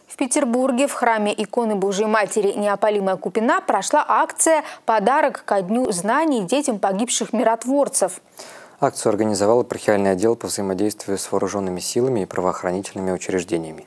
В Петербурге в храме иконы Божией Матери Неопалимая Купина прошла акция «Подарок ко Дню знаний детям погибших миротворцев». Акцию организовал епархиальный отдел по взаимодействию с вооруженными силами и правоохранительными учреждениями.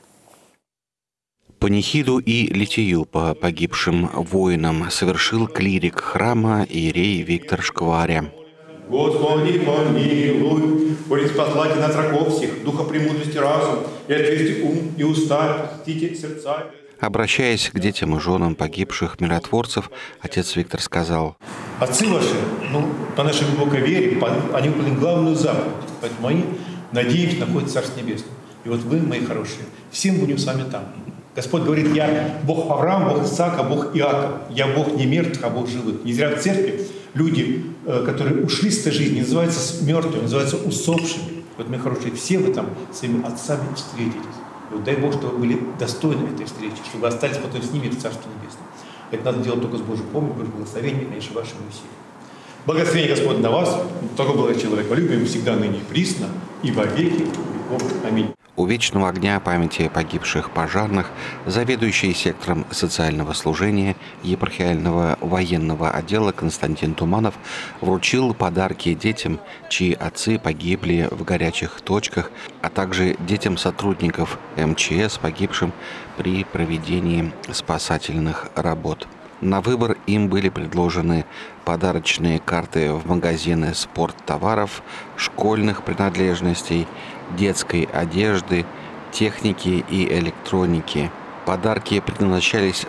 Панихиду и литию по погибшим воинам совершил клирик храма иерей Виктор Шкваря. Господи, помилуй, спаслайте нас врагов всех, духа премудрости, разум, и отверзьте ум и уста, посетите сердца. Обращаясь к детям и женам погибших миротворцев, отец Виктор сказал: Отцы ваши, по нашей глубокой вере, они выполнили главную заповедь, поэтому они, надеемся, находятся в Царстве Небесном. И вот вы, мои хорошие, всем будем с вами там. Господь говорит: я Бог Авраама, Бог Исаака, Бог Иакова. Я Бог не мертвых, а Бог живых. Не зря в церкви люди, которые ушли с этой жизни, называются мертвыми, называются усопшими. Вот, мои хорошие, все вы там с своими отцами встретитесь. И вот дай Бог, чтобы вы были достойны этой встречи, чтобы вы остались потом с ними в Царстве Небесном. Это надо делать только с Божьей помощью, Божьим благословением, конечно, вашими усилиями. Благословение Господь на вас, такой был человеколюбием, всегда ныне и присно, и во веки веков. Аминь. У вечного огня памяти погибших пожарных заведующий сектором социального служения епархиального военного отдела Константин Туманов вручил подарки детям, чьи отцы погибли в горячих точках, а также детям сотрудников МЧС, погибшим при проведении спасательных работ. На выбор им были предложены подарочные карты в магазины спорттоваров, школьных принадлежностей, детской одежды, техники и электроники. Подарки предназначались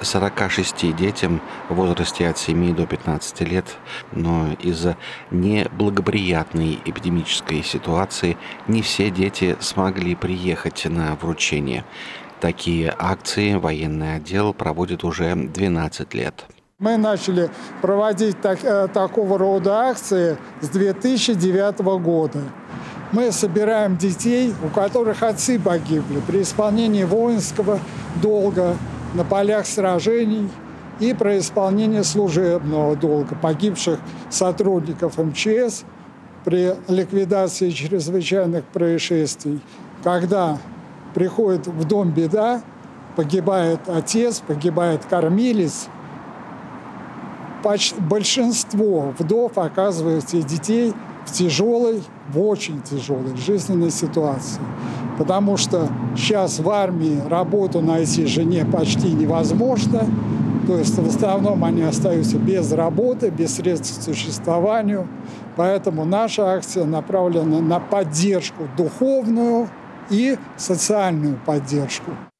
46 детям в возрасте от 7 до 15 лет, но из-за неблагоприятной эпидемической ситуации не все дети смогли приехать на вручение. Такие акции военный отдел проводит уже 12 лет. Мы начали проводить такого рода акции с 2009 года. Мы собираем детей, у которых отцы погибли при исполнении воинского долга на полях сражений и при исполнении служебного долга погибших сотрудников МЧС при ликвидации чрезвычайных происшествий. Когда приходит в дом беда, погибает отец, погибает кормилец, большинство вдов оказывается и детей в очень тяжелой жизненной ситуации. Потому что сейчас в армии работу найти жене почти невозможно. То есть в основном они остаются без работы, без средств к существованию. Поэтому наша акция направлена на поддержку духовную и социальную поддержку.